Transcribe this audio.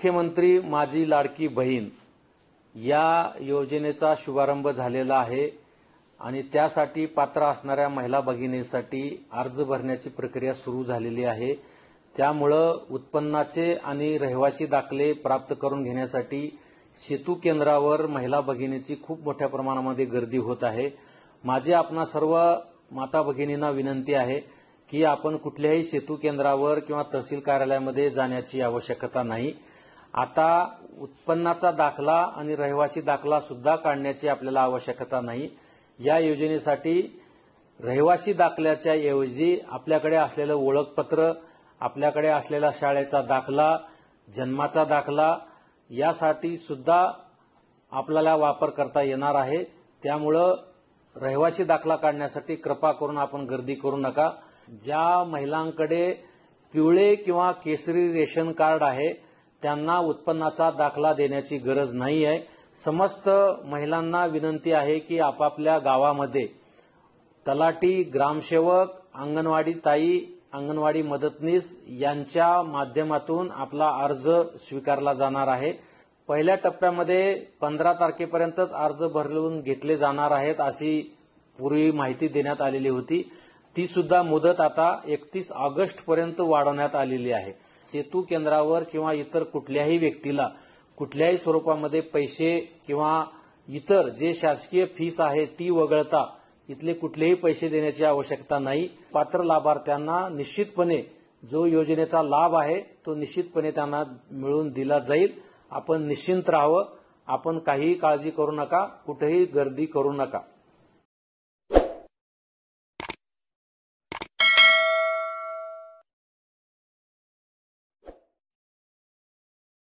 मुख्यमंत्री माझी लाडकी बहीण या योजनेचा शुभारंभ झालेला आहे आणि त्यासाठी पात्र असणाऱ्या महिला भगिनींसाठी अर्ज भरण्याची प्रक्रिया सुरू झालेली आहे। त्यामुळे उत्पन्नाचे आणि रहिवासी दाखले प्राप्त करून घेण्यासाठी सेतू केंद्रावर महिला भगिनींची खूप मोठ्या प्रमाणामध्ये गर्दी होत आहे। माझी आपणा सर्व माता भगिनींना विनंती आहे की आपण कुठल्याही सेतू केंद्रावर किंवा तहसील कार्यालयामध्ये जाण्याची आवश्यकता नाही। आता उत्पन्नाचा दाखला आणि रहिवासी दाखला सुद्धा काढण्याची आपल्याला आवश्यकता नाही। या योजनेसाठी रहिवासी दाखल्याच्या ऐवजी आपल्याकडे असलेलं ओळखपत्र, आपल्याकडे असलेला शाळेचा दाखला, जन्माचा दाखला यासाठी सुद्धा आपल्याला वापर करता येणार आहे। त्यामुळे रहिवासी दाखला काढण्यासाठी कृपा करून आपण गर्दी करू नका। ज्या महिलांकडे पिवळे किंवा केशरी रेशन कार्ड आहे त्यांना उत्पन्नाचा दाखला देण्याची गरज नाही आहे। समस्त महिलांना विनंती आहे की आपापल्या गावामध्ये तलाठी, ग्रामसेवक, अंगणवाडी ताई, अंगणवाडी मदतनीस यांच्या माध्यमातून आपला अर्ज स्वीकारला जाणार आहे। पहिल्या टप्प्यामध्ये 15 तारखेपर्यंतच अर्ज भरून घेतले जाणार आहेत अशी पूर्वी माहिती देण्यात आलेली होती। ती सुद्धा मुदत आता 31 ऑगस्ट पर्यंत वाढवण्यात आलेली आहे। सेतू केंद्रावर किंवा इतर कुठल्याही व्यक्तीला कुठल्याही स्वरूपामध्ये पैसे किंवा इतर जे शासकीय फीस आहे ती वगळता इथले कुठलेही पैसे देण्याची आवश्यकता नाही। पात्र लाभार्थ्यांना निश्चितपणे जो योजनेचा लाभ आहे तो निश्चितपणे त्यांना मिळवून दिला जाईल। आपण निश्चिंत राहावं, आपण काही काळजी करू नका, कुठेही गर्दी करू नका।